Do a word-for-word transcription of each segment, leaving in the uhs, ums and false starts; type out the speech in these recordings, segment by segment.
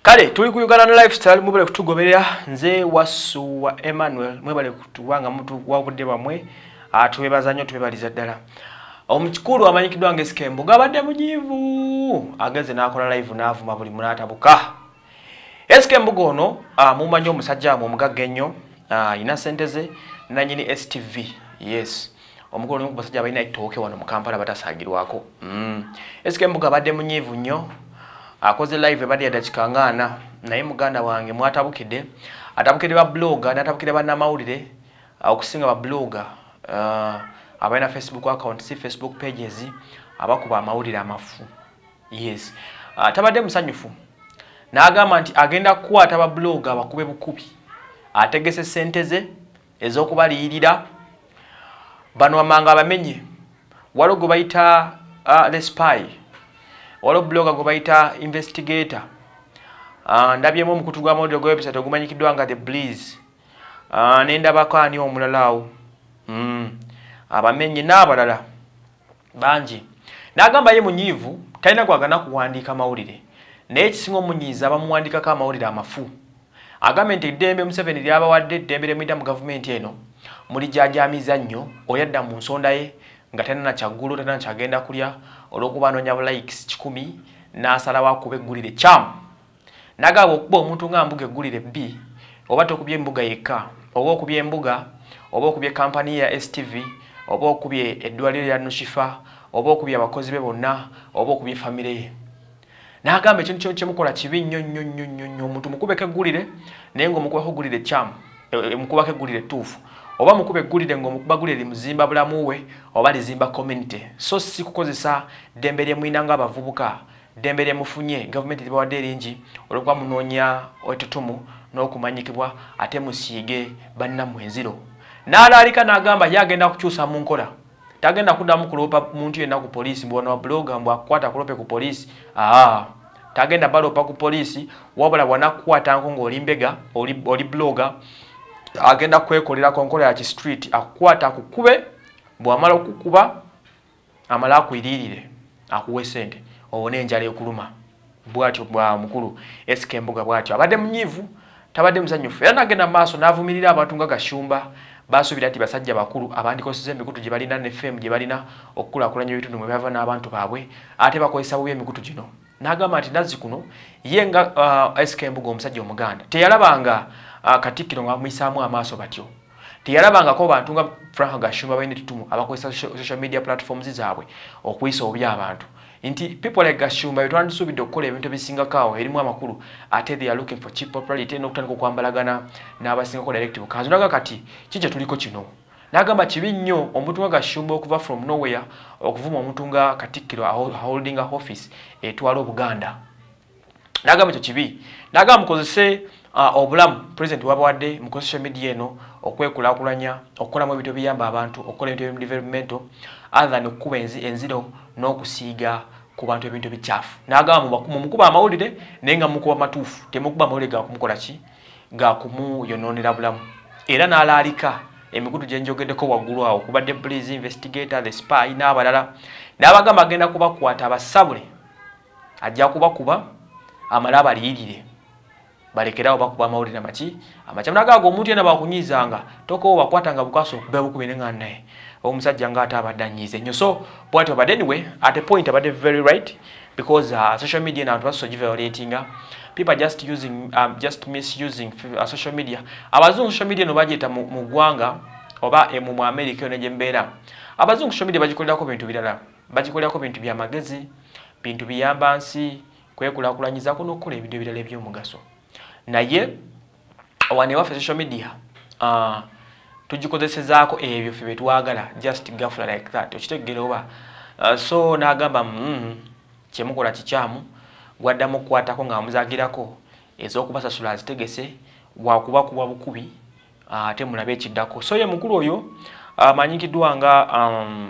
Kale tuli ku Uganda Lifestyle mubale kutugoberera nze wasu wa Emmanuel mwebale kutuwanga mtu wabudde bamwe atwebaza nnyo twebaliza ddala. Omukikulu amanyikidwa nge Skembo gabadde mujivu ageze nakola live n'avuma buli munatabuka. Skembo gono mumanyi omusajja mu mugagga ennyo ina sente ze nanyini S T V. Yes. Omukulu ku basajja balina itooke wano mu Kampala batasaagirwako. Mm. Skembo gabadde munyivu nnyo. Akoze live ebadi adachikangana naye muganda wange mwatabukide atabukide ba blogger natabukide ba namawulire okusinga ba blogger uh, abaina Facebook account si Facebook pages abakuba amawulire amafu. Yes. Uh, tabadde musanyufu n'agamba nti agenda kukwata ba blogger bakube bukubi ategese sente ze ezokubaliyirira bano amanga bamenye walogo bayita uh, the spy walo blogger go bayita investigator. Ah uh, ndabyemo mukutu gwa model go website ogumanyikidwa nga the Breeze. Ah uh, nenda bakani omulalawo. Mm. Abamenye n'abalala banji. Nagamba ye munyivu talina kwagana kuwandika mawulire. Naye kisingo munyiza bamuwandika ka mawulire amafu. Agambe nti Dembe Museveni lyaba wadde Dembe mwita mu government eno. Muli jajamiza nnyo oyadda mu nsonda ye nga tena na chagulu tena chagenda kulya olwokuba nonya likes kikumi nasala wakube gulire cham nagabo okuba omuntu nga mbuge gulire B oba tokubye mbuga yeka oba okubye mbuga oba okubye company ya S T V oba okubye eddwaliro ya Nushifa oba okubye abakozi be bonna oba okubye family ye nagambe ekintu kyo kyemukola kibi nnyo nnyo nnyo nnyo omuntu mukubeke gulire naye ngo mukuba ko gulire cham e, mukuba ke gulire tufu oba mukube gulire ngo mukuba gulire muzimba bulamuwe oba lizimba community so si kukozesa dembere mwinanga abavubuka dembere mufunye government libawadde eringi olwokuba munonya otutumu n'okumanyikibwa ate musiige banna mwenziro n'alaalika n'agamba yagenda kukyusa mu nkola tagenda kuddamu kulopa muntu yenna ku poliisi mbona wa blogger mbwa kwata kulope ku poliisi ah tagenda balopa ku poliisi wabula bwana kwata nkongo olimbega oli, oli blogger agenda kwekolera konkola ya street akukwata akukube bwamala okukuba amala akuyiririre akuwe sente obone enjala ekuluma bwatyo bwa mukulu Skembo bwatyo abadde munyivu tabadde musanyufu era nagenda maaso navumirira abantu nga Gashumba basubira ati basajja bakulu abandikoseze emikutu gye balina ne F M gye balina okukulakulanya ebitundu mwe bava n'abantu baabwe ate bakozesa bubi emikutu gino n'agamba nti nazzi kuno ye nga uh, Skembo omusajja omuganda teyalabanga Uh, Katikkiro nga mwisamu amaaso batyo teyalabanga ko bantu nga Frank Gashumba bayine tutumu abakozesa social media platforms zaabwe okuyisa obi abantu nti people like Gashumba yetwandisubidde okukola ebintu ebisinga kawo erimu amakulu ate they are looking for cheap popularity n'okutandika okwambalagana n'abasinga ko directive kanzu naga kati kije tuliko kino nagamba kibi nnyo omuntu nga Gashumba okuva from nowhere okuvuma omuntu nga Katikkiro holding a office etwala Obuganda nagamba ekyo kibi nagamba mukozese Uh, obulamu president wabawadde mu social media eno okwekulakulanya okukolamu ebintu biyamba abantu okukola ebintu developmental other than okuba enziro n'okusiiga ku bantu ebintu bichafu n'agamba mu mukuba amawulire naye nga mukuba matuufu temukuba amawulire ga kumukola ki ga kumuyononera bulamu era n'alaalika emikutu gye njogeddeko waggulu awo kubadde Breeze investigator the spy n'abalala n'abagamba agenda kubakwata abasabule ajja kubakuba amala abaliyirire balekerawo bakuba amawulire amaki amachamu nagago omuntu yena bakunyizanga toko bakwatanga bukaso okuba bukubine nga naye omusajja nga ate abadanyize nnyo so but but anyway at a point about very right because uh, social media now was so violating people just using um, just misusing uh, social media abazungu social media no bajeta mu gwanga oba e mu America ne jembera abazungu social media bagikolako bintu birala bagikolako bintu bya magezi bintu biyamba nsi kwekulakulanyiza ko nokola ebintu birala ebyomugaso naye wane wa social media uh, tujikozesezaako ebyo fye betwagala just gafula like that okitegere oba uh, so nagamba mm, kyemukola kikyamu gwaddamu okukwatako nga muzagirako ez'okubasasula azitegese wakuba kuba bukubi ate uh, mulabe ekiddako so ye mukulu oyo amanyikiddwa uh, nga um,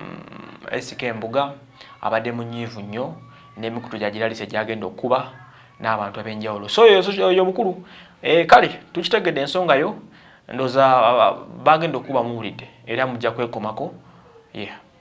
Skembo abadde munyiivu nnyo n'emikutu gyagiralise gyagenda okuba n'abantu abenjawulo so yo mukulu eh kale tukitegedde ensonga yo ndoza uh, bagenda okuba muwulidde era mujja kwekomako yeah